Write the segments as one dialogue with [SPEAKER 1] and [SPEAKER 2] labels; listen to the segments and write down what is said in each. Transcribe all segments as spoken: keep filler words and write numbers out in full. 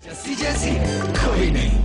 [SPEAKER 1] जस्सी जैसी कोई नहीं।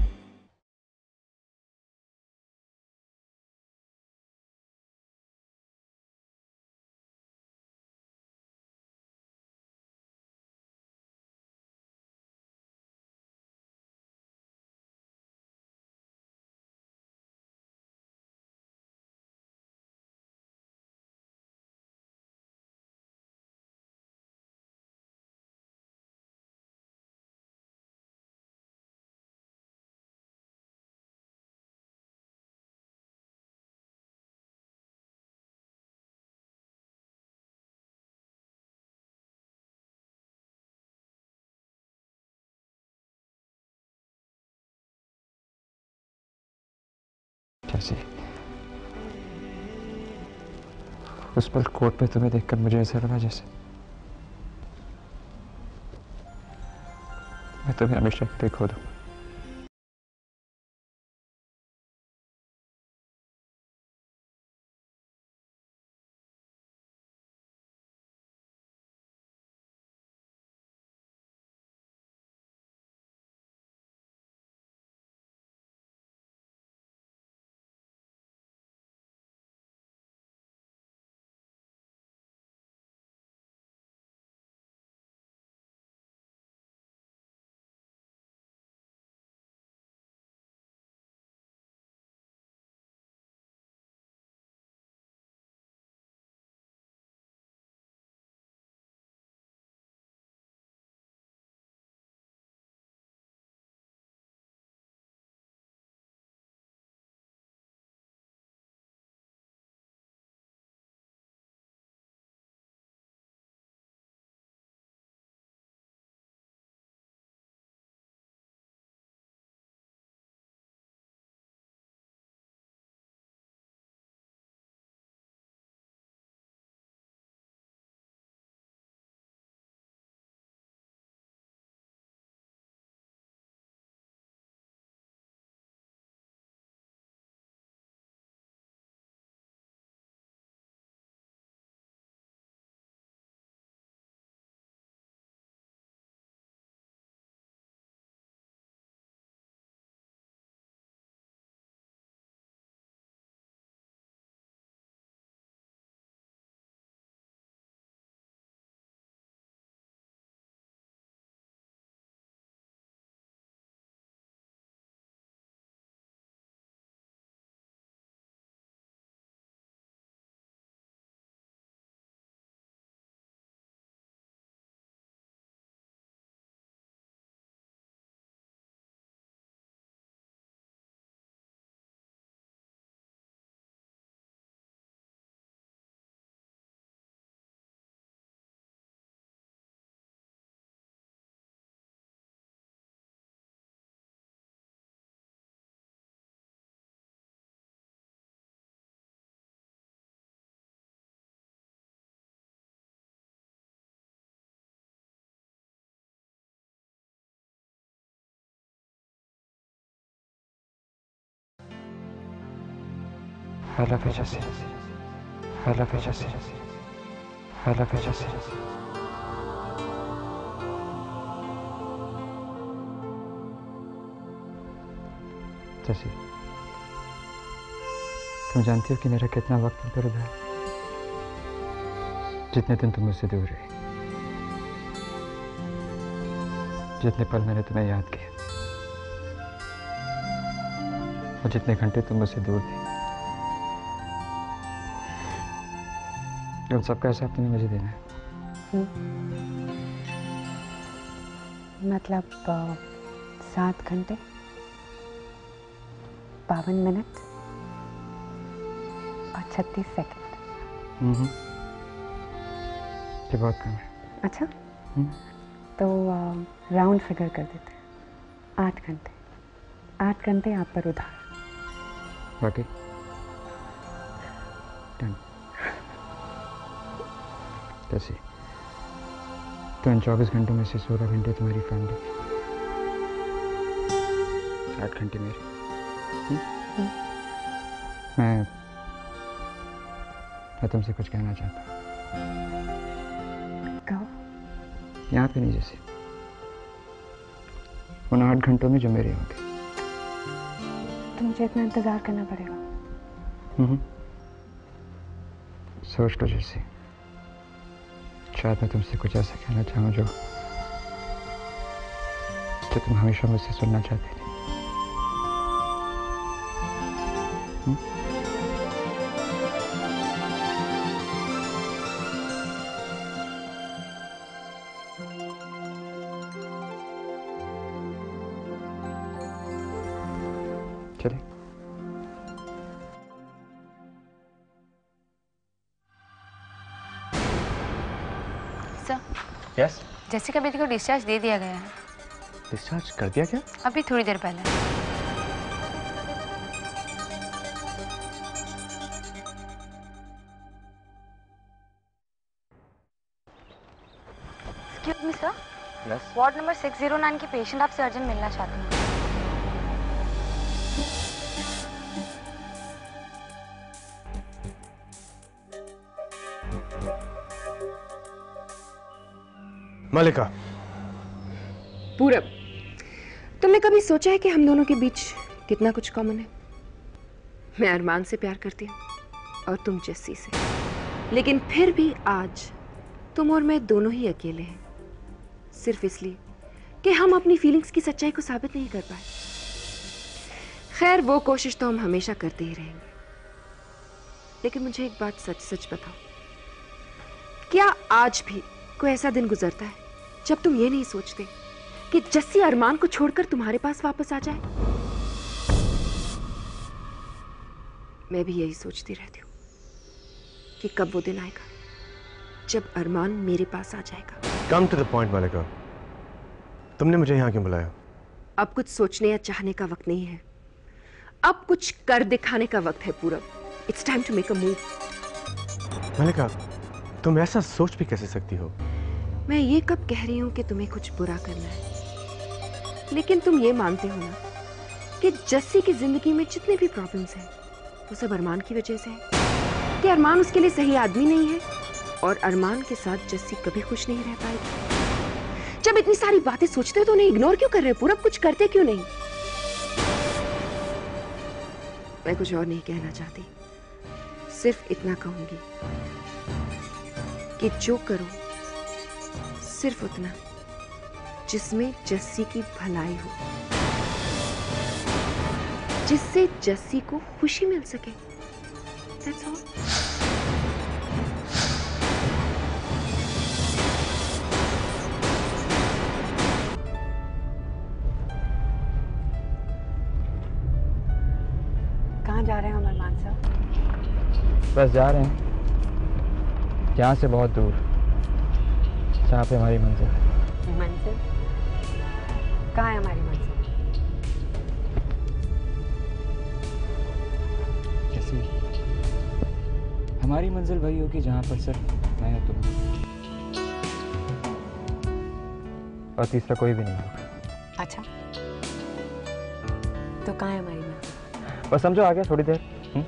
[SPEAKER 2] जैसे उस पल कोर्ट पे तुम्हें देखकर मुझे ऐसा लगा जैसे मैं तुम्हें हमेशा के लिए खो दूं। I love you, Jassi. I love you, Jassi. I love you, Jassi. जैसी तुम जानती हो कि मेरा कितना वक्त तुम पर उड़ा है, जितने दिन तुम मुझसे दूर रहे, जितने पल मैंने तुम्हें याद किया और जितने घंटे तुम मुझसे दूर थे, उन सबका हिसाब तुम्हें मुझे देना है।
[SPEAKER 3] मतलब सात घंटे बावन मिनट और छत्तीस सेकंड।
[SPEAKER 2] हम्म, ये बहुत कम है।
[SPEAKER 3] अच्छा, तो राउंड फिगर कर देते हैं, आठ घंटे। आठ घंटे आप पर उधार।
[SPEAKER 2] बाकी डन। जैसे तो इन चौबीस घंटों में से सोलह घंटे तुम्हारी फैमिली, आठ घंटे मेरे। हुँ? हुँ? मैं मैं तुमसे कुछ कहना चाहता हूँ।
[SPEAKER 3] कहो।
[SPEAKER 2] यहाँ पे नहीं जैसे, उन आठ घंटों में जो मेरे होंगे।
[SPEAKER 3] तो मुझे इतना इंतजार करना पड़ेगा?
[SPEAKER 2] हम्म। सोच लो जैसी, शायद मैं तुमसे कुछ ऐसा कहना चाहूँ जो जो तुम हमेशा मुझसे सुनना चाहती थी। हुँ? चलिए।
[SPEAKER 4] सर।
[SPEAKER 5] यस।
[SPEAKER 4] जैसी का बेटी को डिस्चार्ज दे दिया गया है।
[SPEAKER 5] डिस्चार्ज कर दिया क्या?
[SPEAKER 4] अभी थोड़ी देर पहले। Excuse me sir.
[SPEAKER 5] Yes.
[SPEAKER 4] Ward number six zero nine की पेशेंट आपसे अर्जेंट मिलना चाहती हैं।
[SPEAKER 5] मलिका।
[SPEAKER 6] पूरब, तुमने कभी सोचा है कि हम दोनों के बीच कितना कुछ कॉमन है? मैं अरमान से प्यार करती हूँ और तुम जस्सी से, लेकिन फिर भी आज तुम और मैं दोनों ही अकेले हैं, सिर्फ इसलिए कि हम अपनी फीलिंग्स की सच्चाई को साबित नहीं कर पाए। खैर, वो कोशिश तो हम हमेशा करते ही रहेंगे, लेकिन मुझे एक बात सच सच बताओ, क्या आज भी कोई ऐसा दिन गुजरता है जब तुम ये नहीं सोचते कि जस्सी अरमान को छोड़कर तुम्हारे पास वापस आ जाए? मैं भी यही सोचती रहती हूँ कि कब वो दिन आएगा जब अरमान मेरे पास आ जाएगा।
[SPEAKER 5] Come to the point Malika, तुमने मुझे यहाँ क्यों बुलाया?
[SPEAKER 6] अब कुछ सोचने या चाहने का वक्त नहीं है, अब कुछ कर दिखाने का वक्त है Purab. It's time to make a move.
[SPEAKER 5] Malika, तुम ऐसा सोच भी कैसे सकती हो?
[SPEAKER 6] मैं ये कब कह रही हूं कि तुम्हें कुछ बुरा करना है, लेकिन तुम ये मानते हो ना कि जस्सी की जिंदगी में जितने भी प्रॉब्लम्स हैं वो सब अरमान की वजह से है, कि अरमान उसके लिए सही आदमी नहीं है और अरमान के साथ जस्सी कभी खुश नहीं रह पाएगी। जब इतनी सारी बातें सोचते हो तो उन्हें इग्नोर क्यों कर रहे हो पूरब? कुछ करते क्यों नहीं? मैं कुछ और नहीं कहना चाहती, सिर्फ इतना कहूंगी कि जो करो सिर्फ उतना जिसमें जस्सी की भलाई हो, जिससे जस्सी को खुशी मिल सके। That's all.
[SPEAKER 3] कहाँ जा रहे हैं हम अरमान साहब?
[SPEAKER 2] बस जा रहे हैं यहाँ से बहुत दूर, जहाँ पे हमारी मंजिल है।
[SPEAKER 3] मंजिल? कहाँ है हमारी मंजिल?
[SPEAKER 2] जैसी हमारी मंजिल वही होगी जहाँ पर सिर्फ मैं और तुम, और तीसरा कोई भी नहीं होगा।
[SPEAKER 3] अच्छा, तो कहाँ है हमारी मंजिल?
[SPEAKER 2] बस समझो आ गया, थोड़ी देर। हुँ?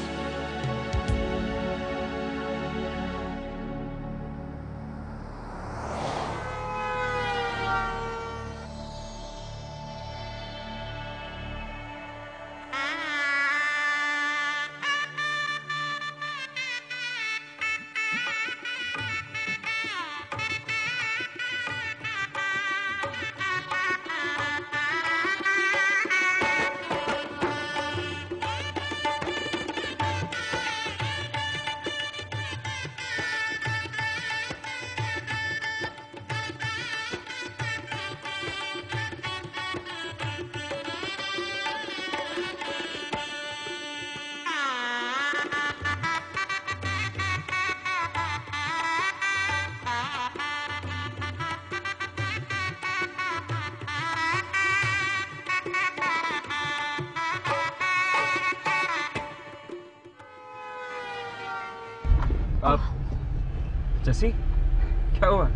[SPEAKER 7] अब जस्सी, क्या हुआ?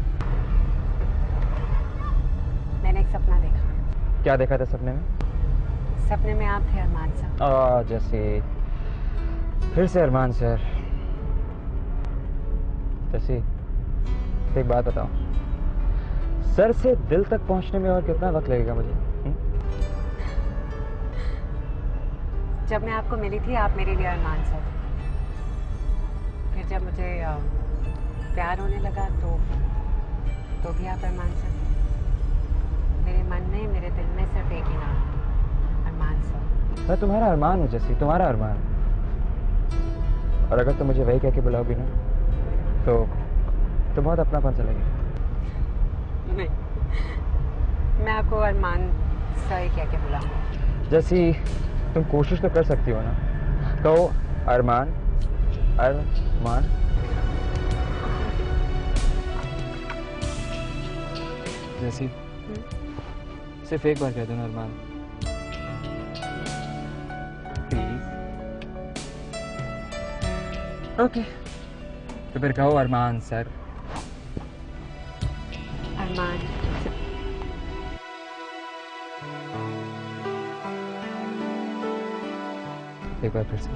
[SPEAKER 3] मैंने एक सपना देखा।
[SPEAKER 2] क्या देखा था सपने में?
[SPEAKER 3] सपने में आप थे अरमान साहब।
[SPEAKER 2] आ, जैसे फिर से अरमान सर। जैसे एक बात बताओ, सर से दिल तक पहुंचने में और कितना वक्त लगेगा मुझे?
[SPEAKER 3] जब मैं आपको मिली थी आप मेरे लिए अरमान सर थे। फिर जब मुझे अ, प्यार होने लगा तो तो भी आप अरमान सर थे। मेरे मन में मेरे दिल में सिर्फ एक ही नाम है, अरमान सर।
[SPEAKER 2] मैं तुम्हारा अरमान हूँ जैसी, तुम्हारा अरमान। और अगर तुम मुझे वही कह के बुलाओगी ना तो तो बहुत अपनापन सा लगेगा।
[SPEAKER 3] नहीं, मैं आपको अरमान सर कह के बुलाऊंगी।
[SPEAKER 2] जैसी तुम कोशिश तो कर सकती हो ना, कहो अरमान अरमान। जैसी सिर्फ एक बार कह दो ना अरमान, प्लीज। ओके, तो फिर कहो अरमान सर।
[SPEAKER 3] अरमान
[SPEAKER 2] एक बार फिर से।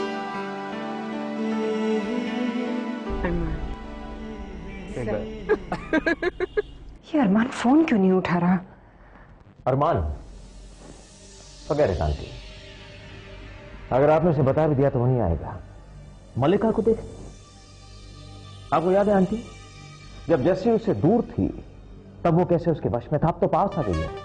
[SPEAKER 3] अरमान
[SPEAKER 2] एक बार।
[SPEAKER 3] ये अरमान फोन क्यों नहीं उठा रहा?
[SPEAKER 8] अरमान वगैरह शांति, अगर आपने उसे बता भी दिया तो वो नहीं आएगा। मल्लिका को देख, आपको याद है आंटी, जब जैसी उससे दूर थी तब वो कैसे उसके वश में था, अब तो पास आ गई है।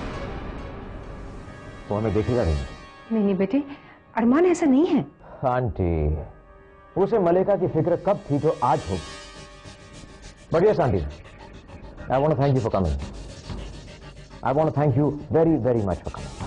[SPEAKER 8] तो हमें देखेगा नहीं।
[SPEAKER 3] नहीं नहीं बेटे, अरमान ऐसा नहीं है।
[SPEAKER 8] आंटी, उसे मल्लिका की फिक्र कब थी जो आज होगी। बढ़िया aunty, I want to thank you for coming. I want to thank you very very much for coming.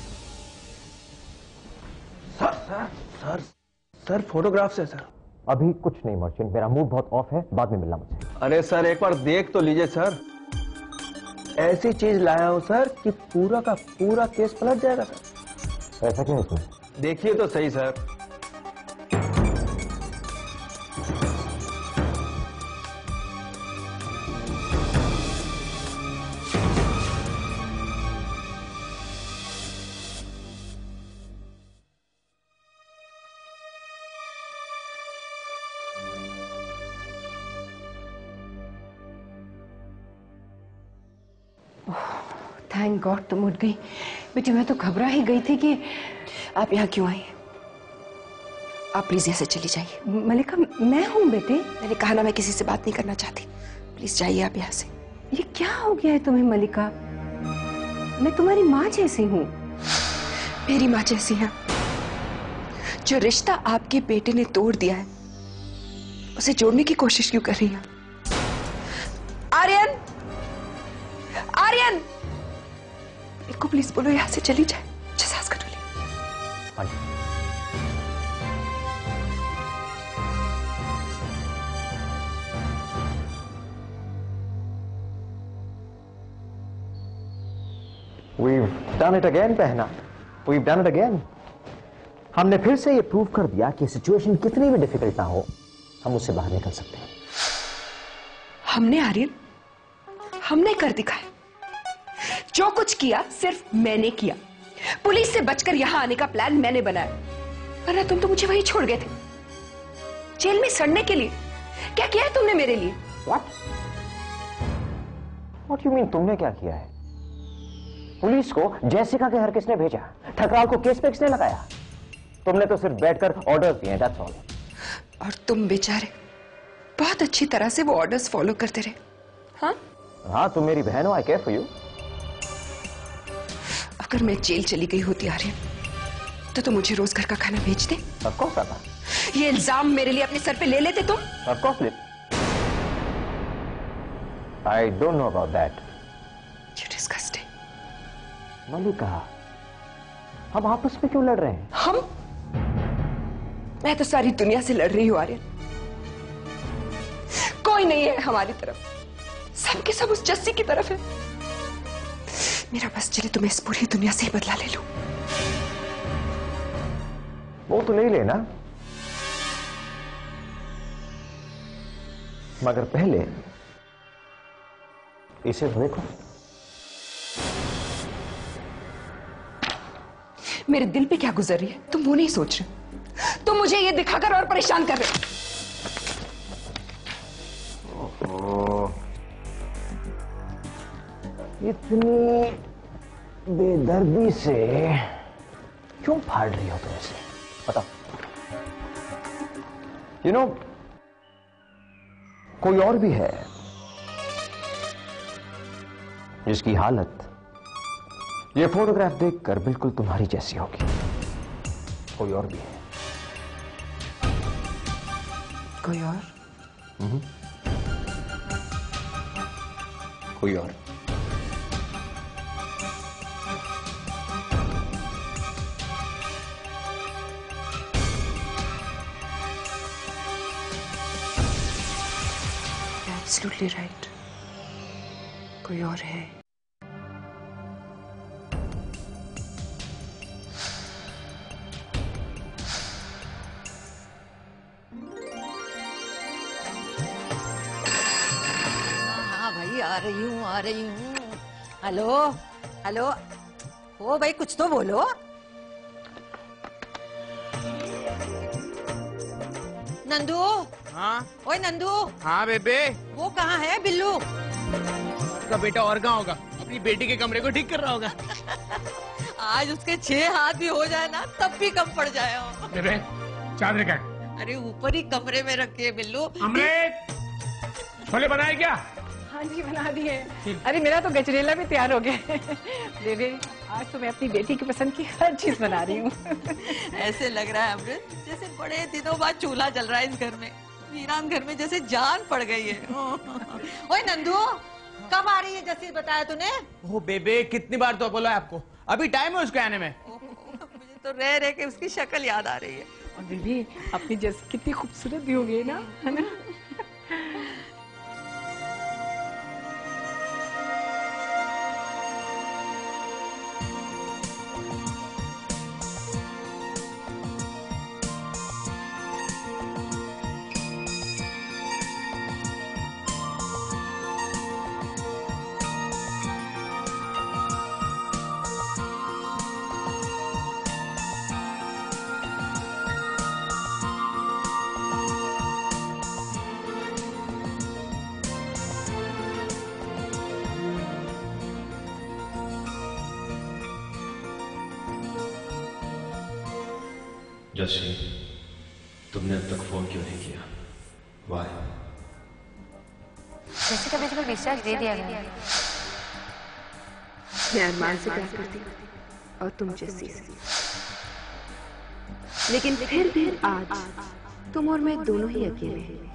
[SPEAKER 5] Sir sir sir sir photographs है सर।
[SPEAKER 8] अभी कुछ नहीं मर्चेंट, मेरा मूड बहुत ऑफ है, बाद में मिलना मुझे।
[SPEAKER 5] अरे सर एक बार देख तो लीजिए सर, ऐसी चीज लाया हूं सर कि पूरा का पूरा केस पलट जाएगा सर।
[SPEAKER 8] ऐसा क्या है इसमें?
[SPEAKER 5] देखिए तो सही सर।
[SPEAKER 6] थैंक गॉड तुम उठ गई। बेटी मैं तो घबरा ही गई थी कि आप यहाँ क्यों आई। आप प्लीज यहाँ से चली जाइए।
[SPEAKER 3] मल्लिका मैं हूँ बेटे।
[SPEAKER 6] मैंने कहा ना मैं किसी से बात नहीं करना चाहती। प्लीज जाइए आप यहाँ से।
[SPEAKER 3] ये क्या हो गया है तुम्हें मल्लिका? मैं तुम्हारी माँ जैसी हूँ।
[SPEAKER 6] मेरी माँ जैसी है। जो रिश्ता आपके बेटे ने तोड़ दिया है उसे जोड़ने की कोशिश क्यों कर रही हैं? आर्यन, आर्यन, को प्लीज बोलो यहाँ से चली जाए। सांस कर ली।
[SPEAKER 8] We've done it again, बहना। We've done it again. हमने फिर से ये प्रूव कर दिया कि सिचुएशन कितनी भी डिफिकल्ट ना हो, हम उससे बाहर निकल सकते हैं।
[SPEAKER 6] हमने आर्यन, हमने कर दिखाया। जो कुछ किया सिर्फ मैंने किया। पुलिस से बचकर यहां आने का प्लान मैंने बनाया, वरना तुम तो मुझे वहीं छोड़ गए थे जेल में सड़ने के लिए। क्या किया है तुमने मेरे लिए?
[SPEAKER 8] What? What do you mean तुमने क्या किया है? पुलिस को जैसिका के घर किसने भेजा? ठकराल को केस पे किसने लगाया? तुमने तो सिर्फ बैठकर ऑर्डर्स दिए, that's all.
[SPEAKER 6] और तुम बेचारे बहुत अच्छी तरह से वो ऑर्डर्स फॉलो करते रहे। हाँ
[SPEAKER 8] हाँ, तुम मेरी बहन हो, आई केयर फॉर यू।
[SPEAKER 6] अगर मैं जेल चली गई होती आर्यन तो तुम मुझे रोज घर का खाना भेज दे।
[SPEAKER 8] Of course, आता।
[SPEAKER 6] ये इल्जाम मेरे लिए अपने सर पे ले लेते तुम?
[SPEAKER 8] Of course, Lip. I don't know about that.
[SPEAKER 6] You disgusting.
[SPEAKER 8] मल्लिका, हम आपस में क्यों लड़ रहे हैं?
[SPEAKER 6] हम? मैं तो सारी दुनिया से लड़ रही हूं आर्यन। कोई नहीं है हमारी तरफ, सब के सब उस जस्सी की तरफ है। मेरा बस चले तो मैं इस पूरी दुनिया से ही बदला ले लूं।
[SPEAKER 8] वो तो नहीं लेना, मगर पहले इसे तो देखो।
[SPEAKER 6] मेरे दिल पे क्या गुजर रही है तुम वो नहीं सोच रहे। तुम मुझे ये दिखाकर और परेशान कर रहे हो।
[SPEAKER 8] इतनी बेदर्दी से क्यों फाड़ रही हो तुम इसे? बताओ। यू नो, कोई और भी है जिसकी हालत ये फोटोग्राफ देखकर बिल्कुल तुम्हारी जैसी होगी। कोई और भी है।
[SPEAKER 6] कोई और?
[SPEAKER 8] हम्म। कोई और।
[SPEAKER 6] Absolutely right. कोई और है।
[SPEAKER 9] हाँ भाई, आ रही हूँ आ रही हूँ। हेलो हेलो, ओ भाई कुछ तो बोलो। नंदू।
[SPEAKER 10] हाँ।
[SPEAKER 9] ओए नंदू।
[SPEAKER 10] हाँ बेबे।
[SPEAKER 9] वो कहाँ है बिल्लू?
[SPEAKER 10] उसका बेटा और कहाँ होगा? अपनी बेटी के कमरे को ठीक कर रहा होगा।
[SPEAKER 9] आज उसके छह हाथ भी हो जाए ना तब भी कम पड़ जाए हो।
[SPEAKER 10] बेबे चादर क्या?
[SPEAKER 9] अरे ऊपर ही कमरे में रखे बिल्लू।
[SPEAKER 10] अमृत, छोले बनाए क्या?
[SPEAKER 3] हाँ जी बना दिए। अरे मेरा तो गजरेला भी तैयार हो गया। बेबे आज तो मैं अपनी बेटी की पसंद की हर चीज बना रही हूँ।
[SPEAKER 9] ऐसे लग रहा है अमृत जैसे बड़े दिनों बाद चूल्हा जल रहा है इस घर में। वीरान घर में जैसे जान पड़ गई है। ओए नंदू, कब आ रही है जैसी बताया तूने?
[SPEAKER 10] ओ बेबे, कितनी बार तो बोला है आपको, अभी टाइम है उसके आने में।
[SPEAKER 9] मुझे तो रह रह के उसकी शक्ल याद आ रही है।
[SPEAKER 3] और बेबी अपनी जैसी कितनी खूबसूरत भी हो गई ना, है ना?
[SPEAKER 11] जस्सी, तुमने अब तक फोन क्यों नहीं किया? Why?
[SPEAKER 4] जैसे का बेटी को डिस्चार्ज दे दिया गया।
[SPEAKER 6] मैं अरमान से प्यार करती हूँ और तुम जस्सी से। लेकिन फिर भी आज तुम और मैं दोनों ही अकेले हैं।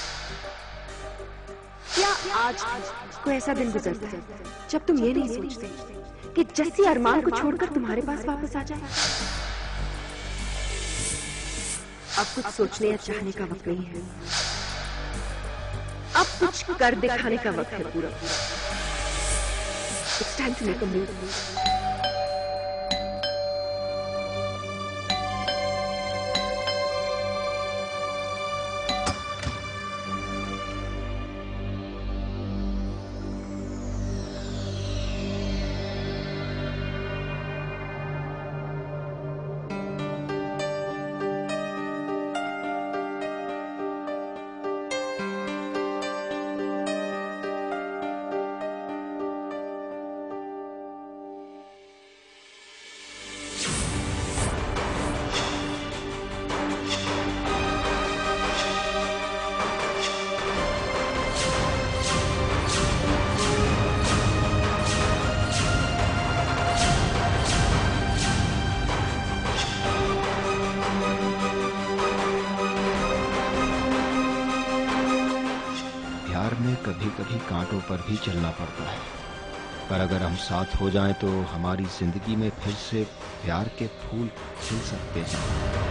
[SPEAKER 6] क्या आज कोई ऐसा दिन गुजरता है जब तुम ये नहीं सोचते कि जस्सी अरमान को छोड़कर तुम्हारे पास वापस आ जाए? अब कुछ सोचने या चाहने का वक्त नहीं है, अब कुछ कर दिखाने का वक्त है पूरा पूरा। It's time to make a move.
[SPEAKER 11] कभी कभी कांटों पर भी चलना पड़ता है, पर अगर हम साथ हो जाएं तो हमारी जिंदगी में फिर से प्यार के फूल खिल सकते हैं।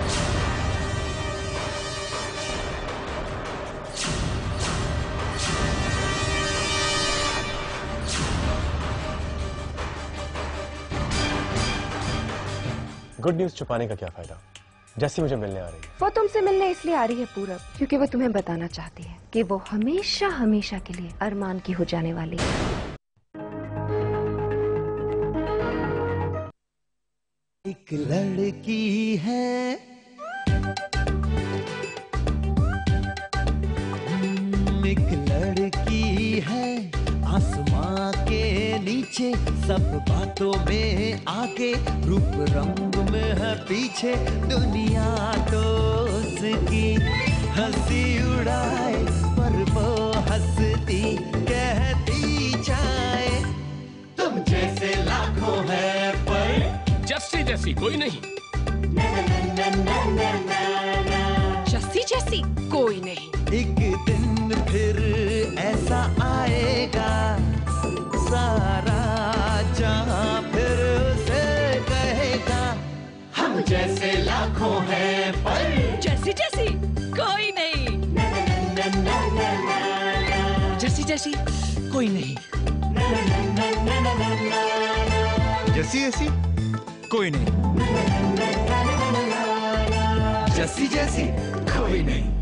[SPEAKER 12] गुड न्यूज छुपाने का क्या फायदा? जैसी मुझे मिलने आ रही है।
[SPEAKER 6] वो तुमसे मिलने इसलिए आ रही है पूरब, क्योंकि वो तुम्हें बताना चाहती है कि वो हमेशा हमेशा के लिए अरमान की हो जाने वाली है।
[SPEAKER 13] एक लड़की है, एक लड़की है, आसमां के नीचे नीचे, सब बातों में आगे, रूप रंग में है पीछे। दुनिया तो उसकी हंसी उड़ाए, पर वो हंसती कहती जाए, तुम जैसे लाखों है पर
[SPEAKER 10] जस्सी जैसी कोई नहीं।
[SPEAKER 6] जस्सी जैसी कोई नहीं।
[SPEAKER 13] एक दिन फिर ऐसा आएगा, सारा जहां फिर उसे कहेगा, हम जैसे लाखों हैं पर
[SPEAKER 9] जैसी जैसी कोई नहीं।
[SPEAKER 10] जस्सी जैसी कोई नहीं।
[SPEAKER 1] जस्सी जैसी कोई नहीं। जस्सी जैसी कोई नहीं।